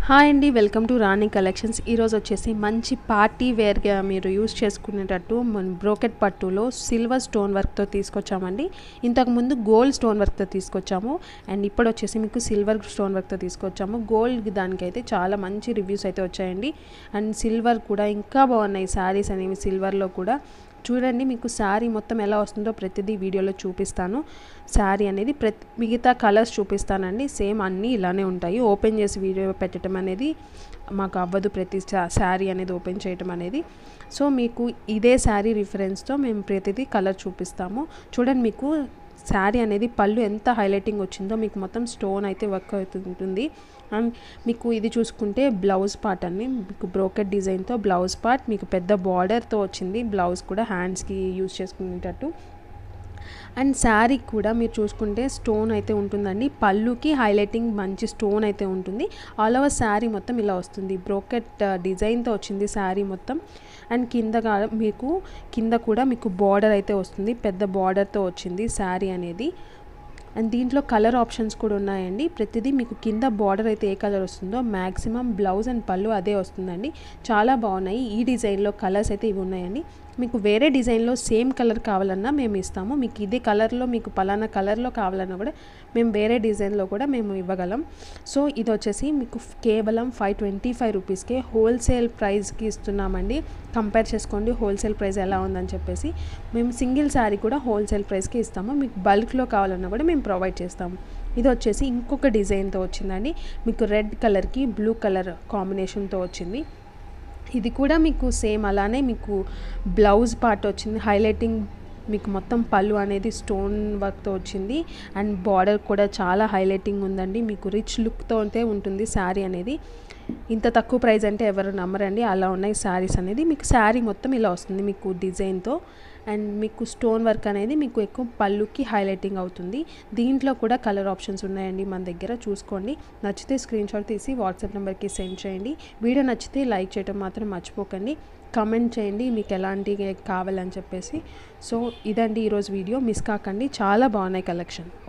Hi అండి, welcome to Rani collections. ఈరోజు వచ్చేసి మంచి పార్టీ వేర్గా మీరు యూస్ చేసుకునేటట్టు బ్రోకెట్ పట్టులో సిల్వర్ స్టోన్ వర్క్తో తీసుకొచ్చామండి. ఇంతకుముందు గోల్డ్ స్టోన్ వర్క్తో తీసుకొచ్చాము అండ్ ఇప్పుడు వచ్చేసి మీకు సిల్వర్ స్టోన్ వర్క్తో తీసుకొచ్చాము. గోల్డ్ దానికైతే చాలా మంచి రివ్యూస్ అయితే వచ్చాయండి అండ్ సిల్వర్ కూడా ఇంకా బాగున్నాయి శారీస్ అనేవి సిల్వర్లో కూడా. చూడండి, మీకు శారీ మొత్తం ఎలా వస్తుందో ప్రతిదీ వీడియోలో చూపిస్తాను. శారీ అనేది మిగతా కలర్స్ చూపిస్తానండి. సేమ్ అన్నీ ఇలానే ఉంటాయి. ఓపెన్ చేసి వీడియో పెట్టడం అనేది మాకు అవ్వదు, ప్రతి శారీ అనేది ఓపెన్ చేయడం అనేది. సో మీకు ఇదే శారీ రిఫరెన్స్తో మేము ప్రతిదీ కలర్ చూపిస్తాము. చూడండి, మీకు శారీ అనేది పళ్ళు ఎంత హైలైటింగ్ వచ్చిందో మీకు మొత్తం స్టోన్ అయితే వర్క్ అవుతుంటుంది. అండ్ మీకు ఇది చూసుకుంటే బ్లౌజ్ పార్ట్ అండి, మీకు బ్రోకెట్ డిజైన్తో బ్లౌజ్ పార్ట్ మీకు పెద్ద బార్డర్తో వచ్చింది. బ్లౌజ్ కూడా హ్యాండ్స్కి యూజ్ చేసుకునేటట్టు. అండ్ శారీ కూడా మీరు చూసుకుంటే స్టోన్ అయితే ఉంటుందండి. పళ్ళుకి హైలైటింగ్ మంచి స్టోన్ అయితే ఉంటుంది. ఆల్ ఓవర్ శారీ మొత్తం ఇలా వస్తుంది. బ్రోకెట్ డిజైన్తో వచ్చింది శారీ మొత్తం. అండ్ కింద కూడా మీకు బార్డర్ అయితే వస్తుంది, పెద్ద బార్డర్తో వచ్చింది శారీ అనేది. అండ్ దీంట్లో కలర్ ఆప్షన్స్ కూడా ఉన్నాయండి. ప్రతిదీ మీకు కింద బార్డర్ అయితే ఏ కలర్ వస్తుందో మ్యాక్సిమం బ్లౌజ్ అండ్ పళ్ళు అదే వస్తుందండి. చాలా బాగున్నాయి. ఈ డిజైన్లో కలర్స్ అయితే ఇవి ఉన్నాయండి. మీకు వేరే డిజైన్లో సేమ్ కలర్ కావాలన్నా మేము ఇస్తాము. మీకు ఇదే కలర్లో మీకు పలానా కలర్లో కావాలన్నా కూడా మేము వేరే డిజైన్లో కూడా మేము ఇవ్వగలం. సో ఇది వచ్చేసి మీకు కేవలం 525 రూపీస్కే హోల్సేల్ ప్రైస్కి ఇస్తున్నామండి. కంపేర్ చేసుకోండి హోల్సేల్ ప్రైస్ ఎలా ఉందని చెప్పేసి. మేము సింగిల్ శారీ కూడా హోల్సేల్ ప్రైస్కి ఇస్తాము. మీకు బల్క్లో కావాలన్నా కూడా మేము ప్రొవైడ్ చేస్తాము. ఇది వచ్చేసి ఇంకొక డిజైన్తో వచ్చిందండి. మీకు రెడ్ కలర్కి బ్లూ కలర్ కాంబినేషన్తో వచ్చింది. ఇది కూడా మీకు సేమ్ అలానే మీకు బ్లౌజ్ పార్ట్ వచ్చింది. హైలైటింగ్ మీకు మొత్తం పళ్ళు అనేది స్టోన్ వర్క్తో వచ్చింది అండ్ బార్డర్ కూడా చాలా హైలైటింగ్ ఉందండి. మీకు రిచ్ లుక్తో ఉంటుంది శారీ అనేది. ఇంత తక్కువ ప్రైస్ అంటే ఎవరు నమ్మరండి, అలా ఉన్నాయి శారీస్ అనేది. మీకు శారీ మొత్తం ఇలా వస్తుంది మీకు డిజైన్తో అండ్ మీకు స్టోన్ వర్క్ అనేది మీకు ఎక్కువ పళ్ళుకి హైలైటింగ్ అవుతుంది. దీంట్లో కూడా కలర్ ఆప్షన్స్ ఉన్నాయండి మన దగ్గర, చూసుకోండి. నచ్చితే స్క్రీన్ షాట్ తీసి వాట్సాప్ నెంబర్కి సెండ్ చేయండి. వీడియో నచ్చితే లైక్ చేయడం మాత్రం మర్చిపోకండి. కమెంట్ చేయండి మీకు ఎలాంటి కావాలని చెప్పేసి. సో ఇదండి ఈరోజు వీడియో, మిస్ కాకండి. చాలా బాగున్నాయి కలెక్షన్.